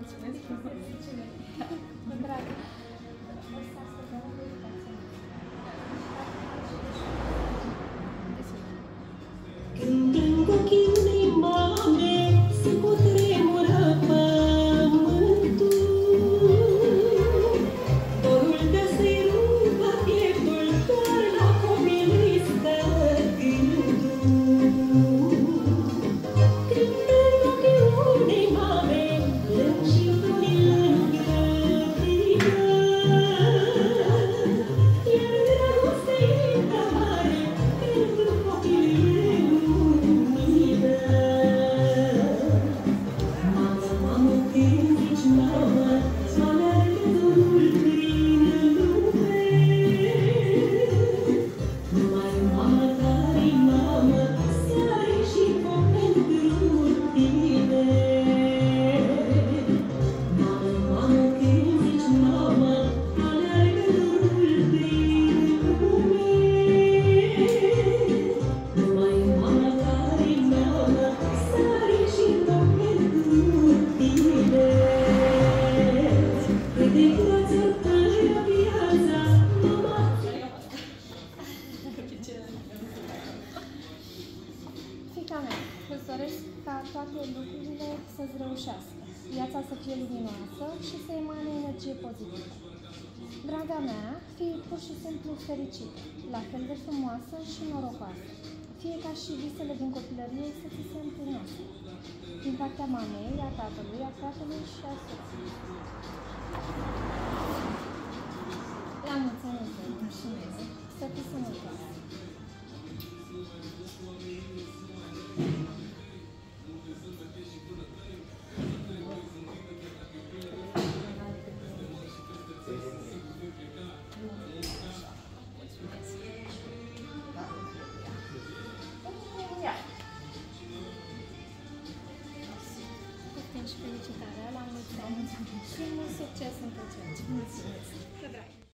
Mulțumesc frumos! Dragă! Când în ochii unei mame se cutremură pământul, dorul de să-i rupă pieptul, doar la copil îi stă gândul. Când în ochii unei mame plâng și flori lângă tine, iar dragostea e prea mare pentru copilul. Fiica mea, îți doresc ca toate lucrurile să-ți reușească, viața să fie luminoasă și să emane energie pozitivă. Draga mea, fii pur și simplu fericită, la fel de frumoasă și norocoasă. Fie ca și visele din copilărie să ți se împlinească. Din partea mamei, a tatălui, a fratelui și a soției. La mulți ani, mulțumesc, să fii sănătoasă. Și felicitarea la mulți ani și mult succes în tot ceea ce mulțumesc!